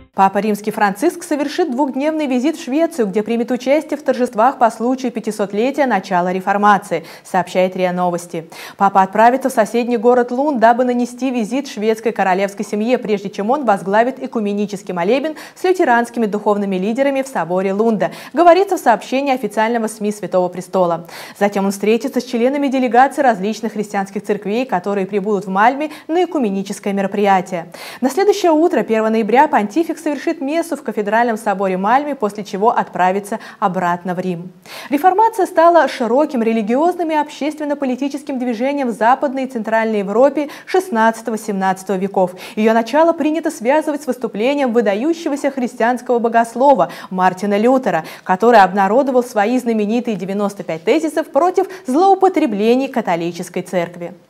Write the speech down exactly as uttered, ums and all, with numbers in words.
Папа Римский Франциск совершит двухдневный визит в Швецию, где примет участие в торжествах по случаю пятисотлетия начала реформации, сообщает РИА Новости. Папа отправится в соседний город Лунд, дабы нанести визит шведской королевской семье, прежде чем он возглавит экуменический молебен с лютеранскими духовными лидерами в соборе Лунда, говорится в сообщении официального СМИ Святого Престола. Затем он встретится с членами делегаций различных христианских церквей, которые прибудут в Мальме на экуменическое мероприятие. На следующее утро, первого ноября, понтифик совершит мессу в кафедральном соборе Мальме, после чего отправится обратно в Рим. Реформация стала широким религиозным и общественно-политическим движением в Западной и Центральной Европе шестнадцатого-семнадцатого веков. Ее начало принято связывать с выступлением выдающегося христианского богослова Мартина Лютера, который обнародовал свои знаменитые девяносто пять тезисов против злоупотреблений католической церкви.